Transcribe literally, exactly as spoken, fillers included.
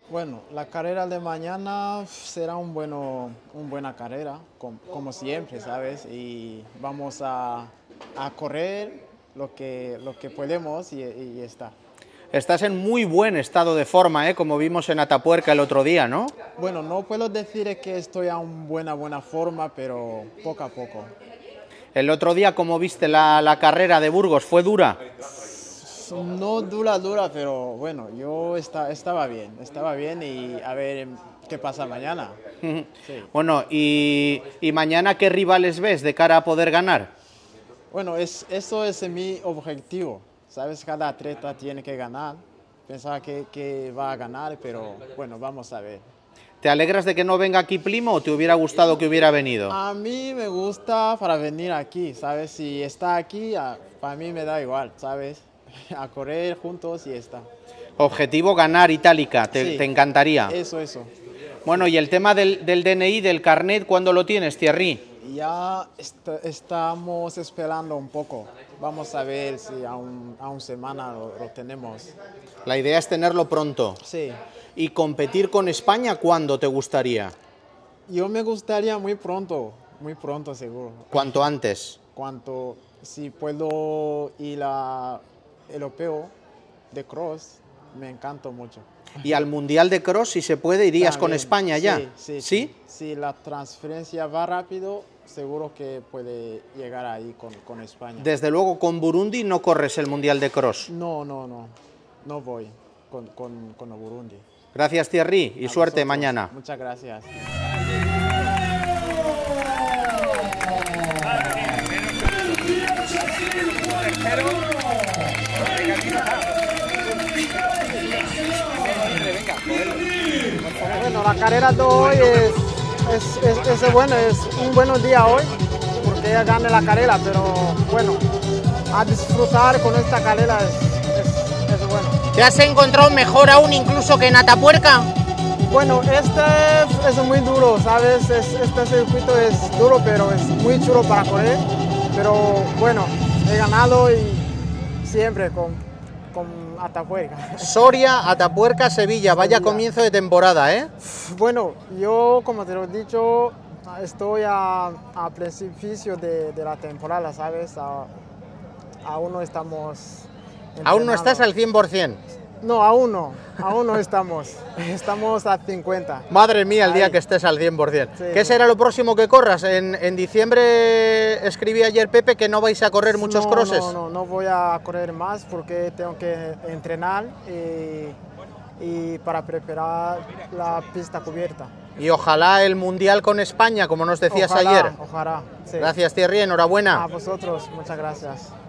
Bueno, la carrera de mañana será un bueno, una buena carrera, com- como siempre, ¿sabes? Y vamos a, a correr lo que, lo que podemos y, y ya está. Estás en muy buen estado de forma, ¿eh? Como vimos en Atapuerca el otro día, ¿no? Bueno, no puedo decir que estoy a una buena, buena forma, pero poco a poco. El otro día, como viste la, la carrera de Burgos, ¿fue dura? No dura, dura, pero bueno, yo está, estaba bien, estaba bien y a ver qué pasa mañana. Sí. Bueno, y, y mañana, ¿qué rivales ves de cara a poder ganar? Bueno, es, eso es mi objetivo, ¿sabes? Cada atleta tiene que ganar. Pensaba que, que va a ganar, pero bueno, vamos a ver. ¿Te alegras de que no venga aquí Plimo o te hubiera gustado que hubiera venido? A mí me gusta para venir aquí, ¿sabes? Si está aquí, a- para mí me da igual, ¿sabes? A correr juntos y está. Objetivo ganar Itálica, te, Sí, te encantaría. Eso, eso. Bueno, y el tema del, del D N I, del carnet, ¿cuándo lo tienes, Thierry? Ya est- estamos esperando un poco. Vamos a ver si a, un, a una semana lo, lo tenemos. La idea es tenerlo pronto. Sí. ¿Y competir con España cuándo te gustaría? Yo me gustaría muy pronto, muy pronto seguro. Cuanto antes. Cuanto, si puedo ir a europeo de cross, me encanta mucho. Y al Mundial de Cross, si se puede, irías con También, España ya. Sí, sí, ¿Sí? sí. Si la transferencia va rápido, seguro que puede llegar ahí con, con España. Desde luego, con Burundi no corres el Mundial de Cross. No, no, no, no voy con, con, con el Burundi. Gracias, Thierry, y A suerte vosotros. mañana. Muchas gracias. Bueno, la carrera de hoy es, es, es, es, bueno, es un buen día hoy, porque ella gana la carrera, pero bueno, a disfrutar con esta carrera es, es, es bueno. ¿Te has encontrado mejor aún incluso que en Atapuerca? Bueno, este es muy duro, ¿sabes? Es, este circuito es duro, pero es muy chulo para correr. Pero bueno, he ganado y siempre con, con Atapuerca. Soria, Atapuerca, Sevilla, vaya Sevilla. comienzo de temporada, ¿eh? Bueno, yo, como te lo he dicho, estoy a, a principio de, de la temporada, ¿sabes? A, aún no estamos Aún no estás entrenando. al cien por cien. No, aún no, aún no estamos. Estamos a cincuenta. Madre mía, el día Ahí. que estés al cien por cien. Sí, ¿Qué sí. será lo próximo que corras? En, en diciembre escribí ayer, Pepe, que no vais a correr muchos no, crosses. No, no, no voy a correr más porque tengo que entrenar y, y para preparar la pista cubierta. Y ojalá el Mundial con España, como nos decías Ojalá, ayer. Ojalá, sí. Gracias, Thierry, enhorabuena. A vosotros, muchas gracias.